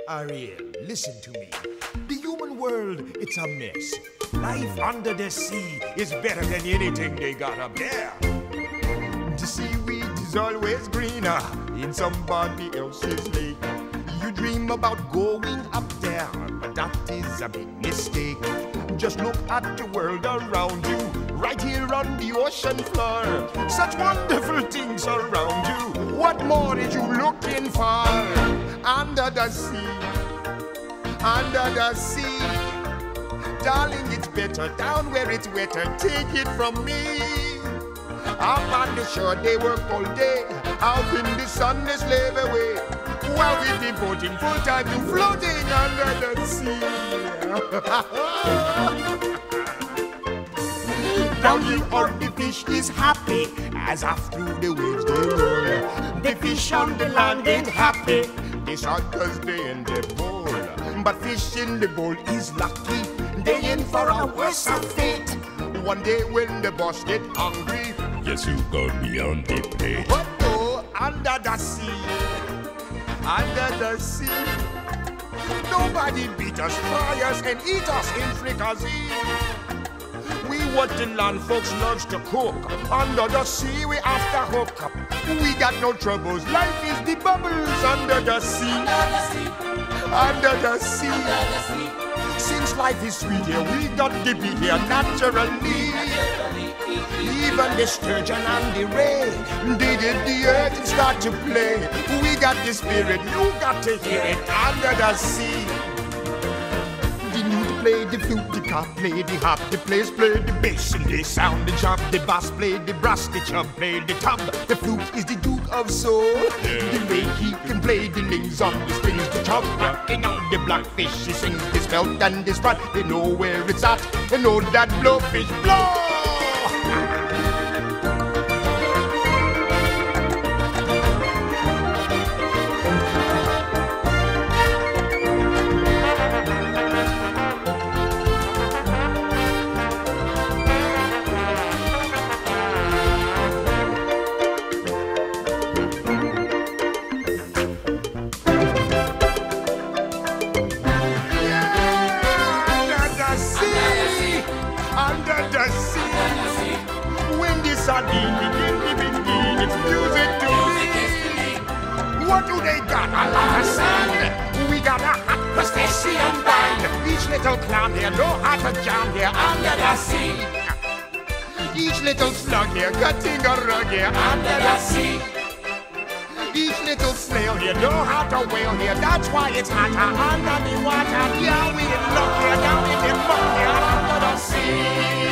Ariel, listen to me. The human world, it's a mess. Life under the sea is better than anything they got up there. The seaweed is always greener in somebody else's lake. You dream about going up there, but that is a big mistake. Just look at the world around you, right here on the ocean floor. Such wonderful things around you. What more are you looking for? Under the sea, under the sea. Darling, it's better down where it's wetter. Take it from me. Up on the shore they work all day, out in the sun they slave away, while we're devoting full time to floating under the sea. Down here on the fish is happy, as off through the waves they roll. The fish on the land ain't happy, they shot 'cause they in the bowl. But fish in the bowl is lucky, they in for a worse fate. One day when the boss get hungry, yes, you got me on the plate. But oh, under the sea, under the sea, nobody beat us, fry us, and eat us in fricassee. We what the land folks loves to cook. Under the sea, we after hook up. We got no troubles. Life is the bubbles under the sea. Under the sea. Under the sea. Since life is sweet here, we got to be here naturally. Even the sturgeon and the ray, they did the earth and start to play. We got the spirit, you got to hear it under the sea. The newt play the flute, the cop play the harp, the players play the bass and they sound the chop. The bass play the brass, the chub play the tub. The flute is the duke of soul. The way he can play the names on the strings, the chub rocking on the blackfish. He sings this belt and this front. They know where it's at. They know that blowfish blow. It's music to me. What do they got? A lot of sand. We got a hot crustacean band. Each little clown here know how to jam here under the sea. Each little slug here cutting a rug here under the sea. Each little snail here know how to whale here. That's why it's hotter under the water. Yeah, we in luck here down in the muck here under the sea.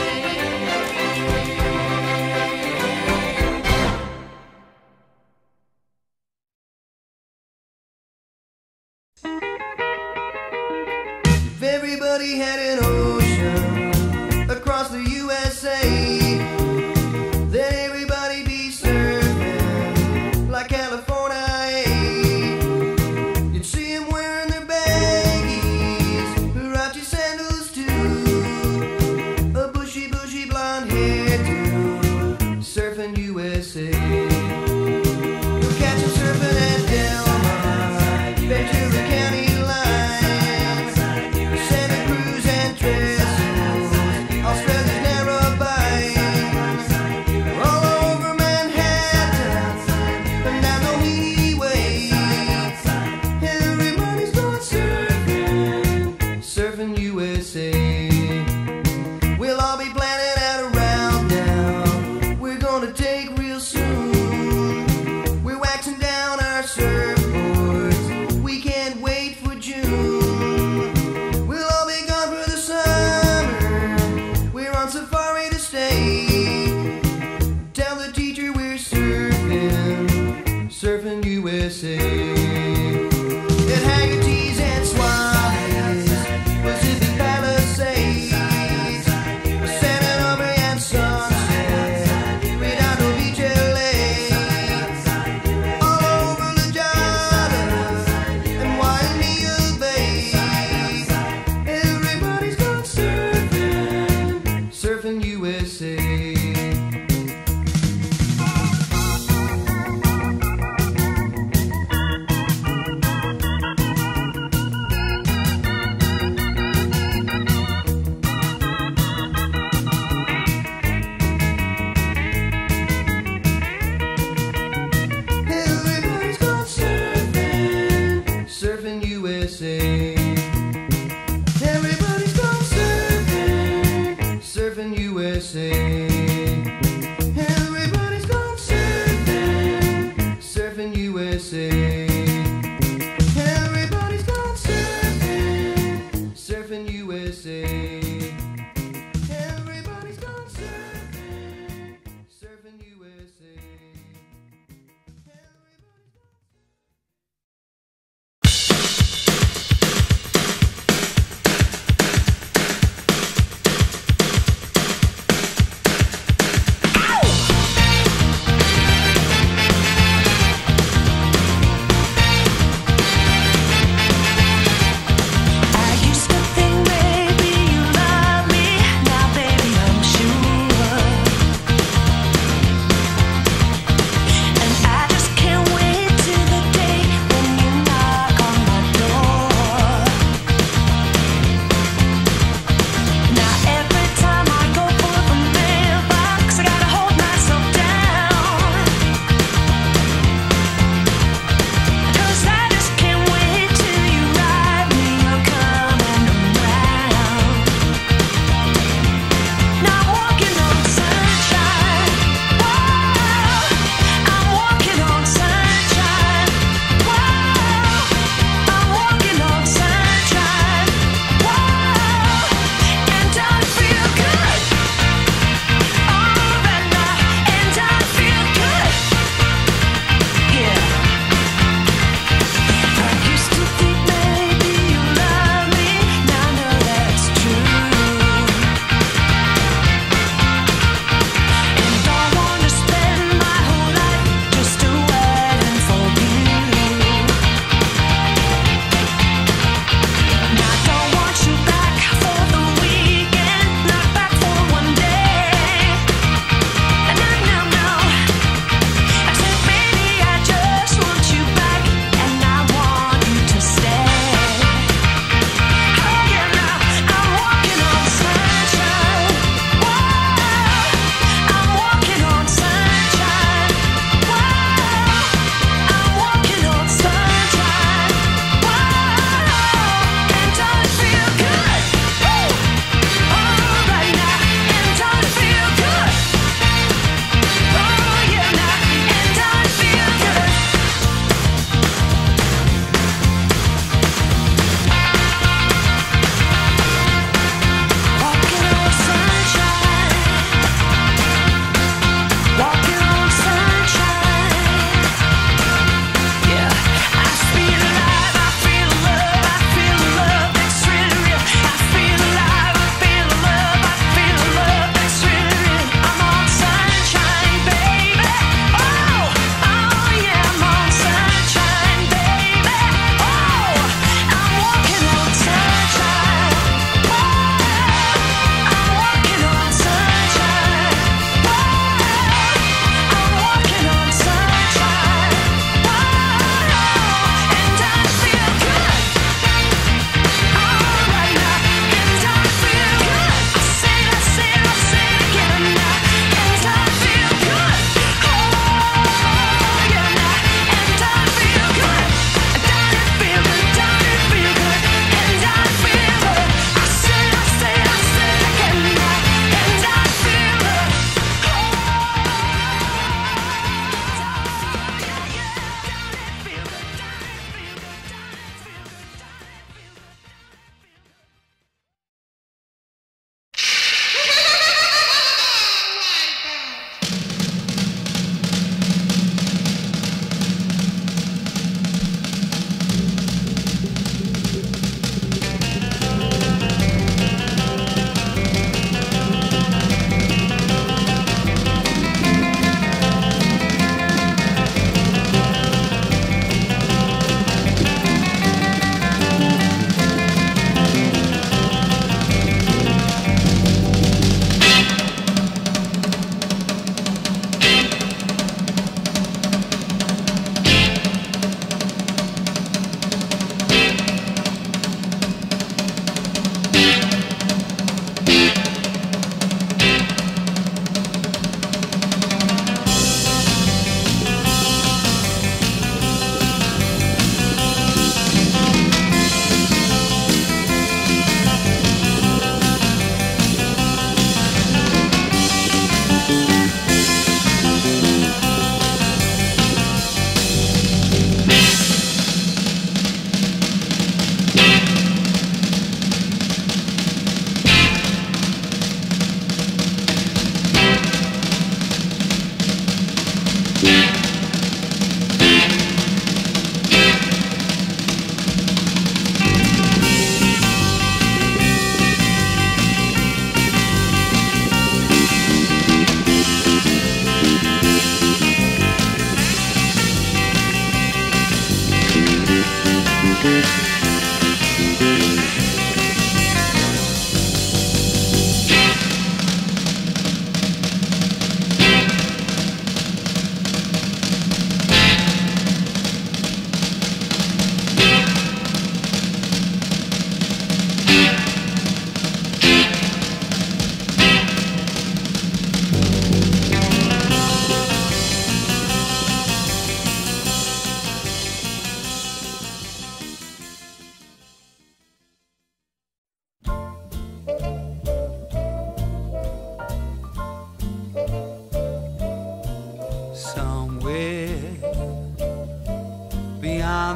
Everybody had an ocean across the USA, then everybody be surfing like California. You'd see them wearing their baggies, Huarache sandals too, a bushy, bushy blonde hair too, surfing USA. You'll catch them surfing at Delmar, Ventura County line.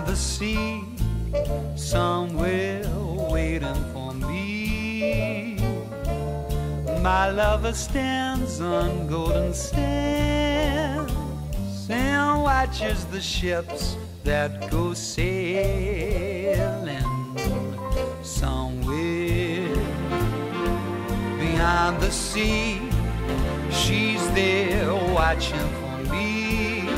the sea, somewhere waiting for me. My lover stands on golden sands and watches the ships that go sailing. Somewhere beyond the sea, she's there watching for me.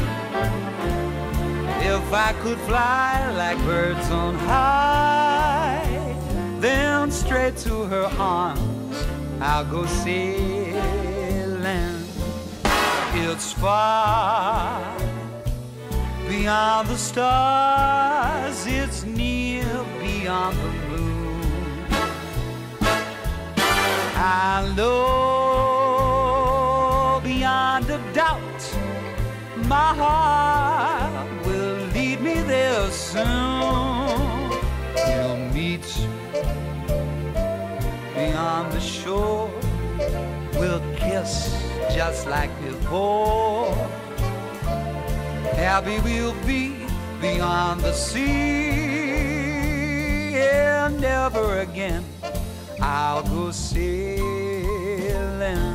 If I could fly like birds on high, then straight to her arms I'll go sailing. It's far beyond the stars, it's near beyond the moon. I know beyond a doubt my heart will lead me there soon. We'll meet beyond the shore, we'll kiss just like before. Happy we'll be beyond the sea, and never again I'll go sailing.